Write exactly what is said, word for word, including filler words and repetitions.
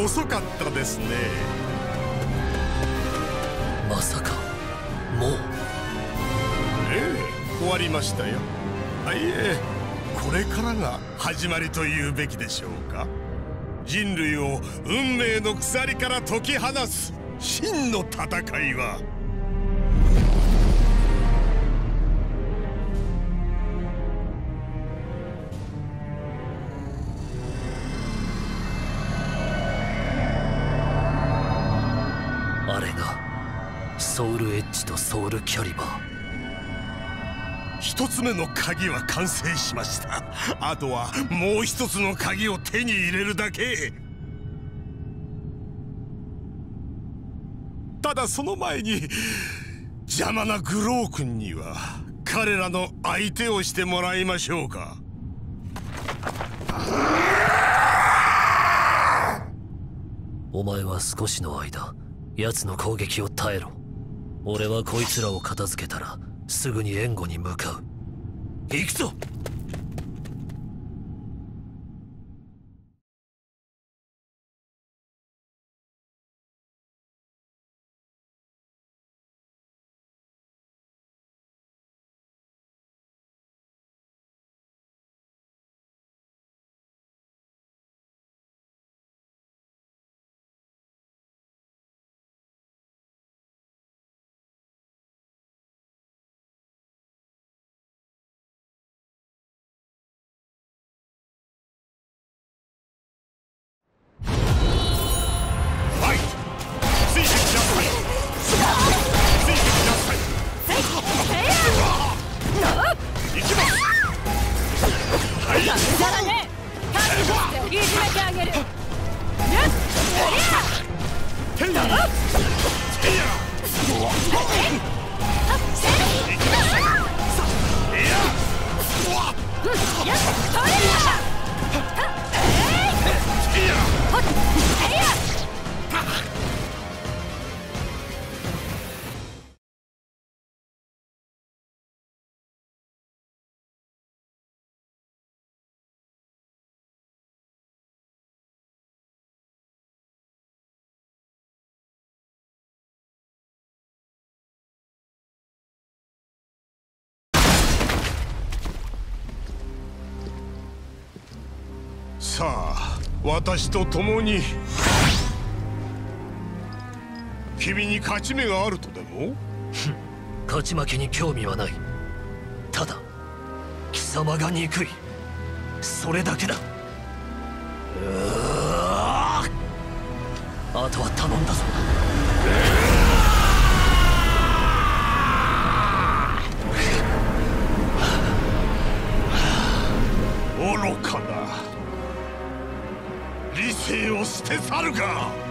遅かったですね。 まさかもう。 ええ、終わりましたよ。あ、いえ、これからが始まりと言うべきでしょうか。人類を運命の鎖から解き放つ真の戦いは、 あれがソウルエッジとソウルキャリバー。 一つ目の鍵は完成しました。あとはもう一つの鍵を手に入れるだけ。ただその前に邪魔なグロー君には彼らの相手をしてもらいましょうか。 お前は少しの間奴の攻撃を耐えろ。俺はこいつらを片付けたらすぐに援護に向かう。行くぞ。 さあ、私と共に。君に勝ち目があるとでも？ 勝ち負けに興味はない。ただ貴様が憎い、それだけだ。うわあとは頼んだぞ。 愚かな。理性を捨て去るか。